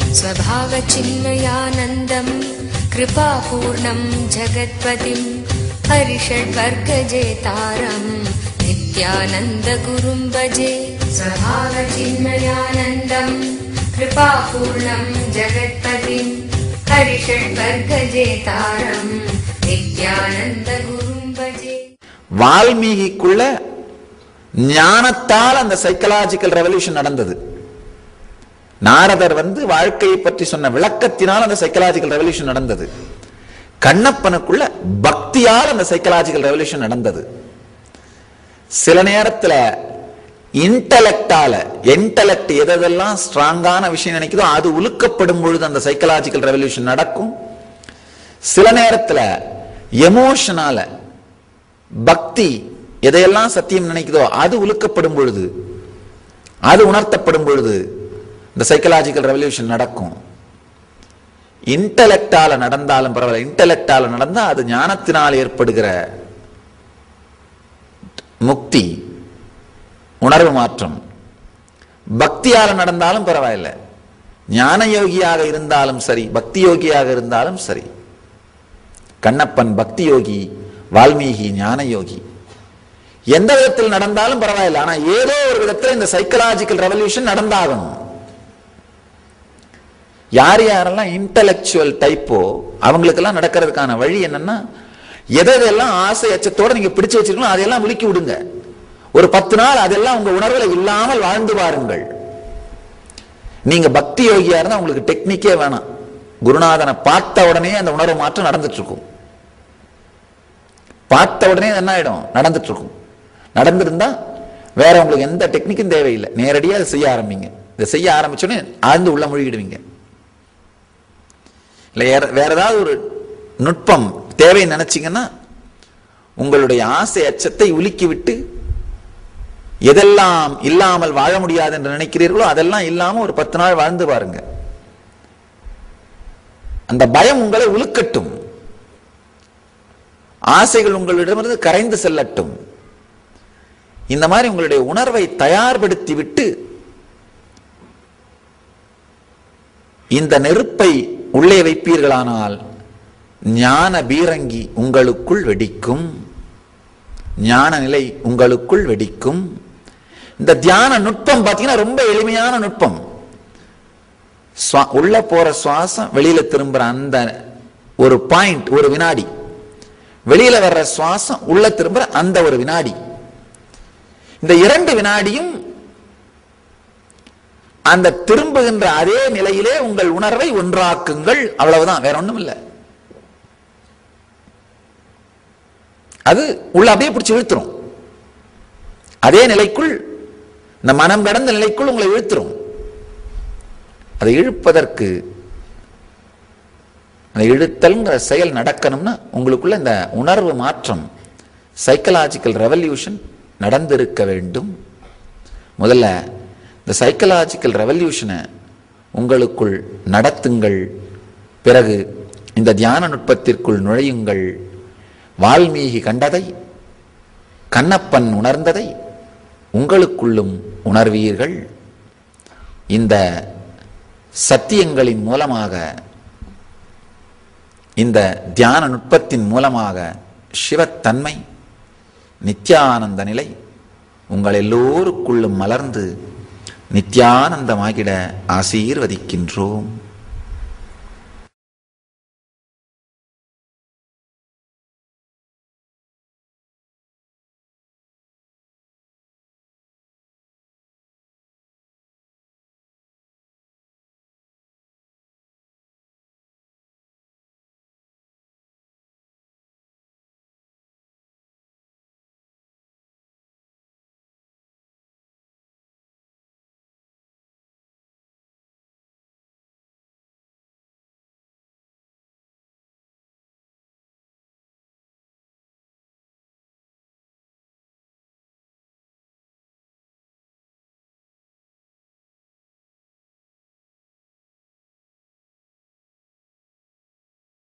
स्वभावचिन्मयानन्दम् कृपापूर्णं जगत्पतिं हरिषड्वर्गजेतारं नित्यानन्दगुरुं भजे। स्वभावचिन्मयानन्दं कृपापूर्णं जगत्पतिं हरिषड्वर्गजेतारं नित्यानन्दगुरुं भजे। வால்மீகிக்குள்ள ஞானத்தால் அந்த சைக்கலாஜிக்கல் ரெவல்யூஷன் நடந்தது. நாரதர் வாழ்க்கையை பற்றி சொன்ன விளக்கத்தினால் அந்த சைக்கலாஜிக்கல் ரெவல்யூஷன் நடந்தது. கண்ணப்பனுக்குள்ள பக்தியால் அந்த சைக்கலாஜிக்கல் ரெவல்யூஷன் நடந்தது. சில நேரத்தில் இன்டெலக்ட் எதெல்லாம் ஸ்ட்ராங்கான விஷயம் நினைக்குதோ அது உலுக்கப்படும் பொழுது அந்த சைக்கலாஜிக்கல் ரெவல்யூஷன் நடக்கும். சில நேரத்தில் எமோஷனால பக்தி எதையெல்லாம் சத்தியம் நினைக்குதோ அது உலுக்கப்படும் பொழுது, அது உணர்த்தப்படும் பொழுது இந்த சைக்கலாஜிக்கல் ரெவல்யூஷன் நடக்கும். இன்டெலக்டால நடந்தாலும் பரவாயில்ல, இன்டெலக்டால நடந்தா அது ஞானத்தினால் ஏற்படுகிற முக்தி, உணர்வு மாற்றம். பக்தியால நடந்தாலும் பரவாயில்ல, ஞான யோகியாக இருந்தாலும் சரி, பக்தி யோகியாக இருந்தாலும் சரி. கண்ணப்பன் பக்தி யோகி, வால்மீகி ஞான யோகி. எந்த விதத்தில் நடந்தாலும் பரவாயில்லை, ஆனா ஏதோ ஒரு விதத்தில் இந்த சைக்கலாஜிக்கல் ரெவல்யூஷன் நடந்தாகணும். யார் யாரெல்லாம் இன்டெலக்சுவல் டைப்போ அவங்களுக்கெல்லாம் நடக்கிறதுக்கான வழி என்னன்னா, எதெல்லாம் ஆசை அச்சத்தோட நீங்க பிடிச்சு வச்சிருக்கணும் அதையெல்லாம் விலக்கி விடுங்க. ஒரு 10 நாள் அதெல்லாம் உங்க உணர்வுல இல்லாமல் வாழ்ந்து பாருங்கள். நீங்க பக்தி யோகியா இருந்தா உங்களுக்கு டெக்னிக்கே வேணாம். குருநாதனை பார்த்த உடனே அந்த உணர்வு மாற்றம் நடந்துட்டு இருக்கும். பார்த்த உடனே என்ன ஆயிடும், நடந்துட்டு இருக்கும். நடந்திருந்தா வேற உங்களுக்கு எந்த டெக்னிக்கும் தேவையில்லை, நேரடியாக அதை செய்ய ஆரம்பிங்க. இதை செய்ய ஆரம்பிச்சோடனே ஆழ்ந்து உள்ள மூழ்கிடுவீங்க. இல்லை வேற ஏதாவது ஒரு நுட்பம் தேவைன்னு நினைச்சீங்கன்னா உங்களுடைய ஆசை அச்சத்தை உலுக்கி விட்டு எதெல்லாம் இல்லாமல் வாழ முடியாது என்று நினைக்கிறீர்களோ அதெல்லாம் இல்லாம ஒரு 10 நாள் வாழ்ந்து பாருங்க. அந்த பயம் உங்களை உலுக்கட்டும், ஆசைகள் உங்களிடமிருந்து கரைந்து செல்லட்டும். இந்த மாதிரி உங்களுடைய உணர்வை தயார்படுத்தி விட்டு இந்த நெருப்பை உள்ளே வைப்பீர்களானால் ஞான பீரங்கி உங்களுக்குள் வெடிக்கும், ஞான நிலை உங்களுக்குள் வெடிக்கும். இந்த தியான நுட்பம் பார்த்தீங்கன்னா ரொம்ப எளிமையான நுட்பம். உள்ள போற சுவாசம் வெளியில திரும்புற அந்த ஒரு பாயிண்ட், ஒரு வினாடி, வெளியில வர்ற சுவாசம் உள்ள திரும்புற அந்த ஒரு வினாடி, இந்த 2 வினாடியும் அந்த திரும்புகின்ற அதே நிலையிலே உங்கள் உணர்வை ஒன்றாக்குங்கள். அவ்வளவுதான், வேற ஒண்ணும் இல்லை. அது உள்ள அப்படியே பிடிச்சி இழுத்துரும். அதே நிலைக்குள், இந்த மனம் கடந்த நிலைக்குள் உங்களை இழுத்துரும். அதை இழுப்பதற்கு, அந்த இழுத்தல்ங்கிற செயல் நடக்கணும்னா உங்களுக்குள்ள இந்த உணர்வு மாற்றம், சைக்கலாஜிக்கல் ரெவல்யூஷன் நடந்திருக்க வேண்டும். முதல்ல இந்த சைக்கலாஜிக்கல் ரெவல்யூஷனை உங்களுக்குள் நடத்துங்கள். பிறகு இந்த தியான நுட்பத்திற்குள் நுழையுங்கள். வால்மீகி கண்டதை, கண்ணப்பன் உணர்ந்ததை உங்களுக்குள்ளும் உணர்வீர்கள். இந்த சத்தியங்களின் மூலமாக, இந்த தியான நுட்பத்தின் மூலமாக சிவத்தன்மை, நித்யானந்த நிலை உங்கள் எல்லோருக்குள்ளும் மலர்ந்து நித்யானந்தமாகிட ஆசீர்வதிக்கின்றோம்.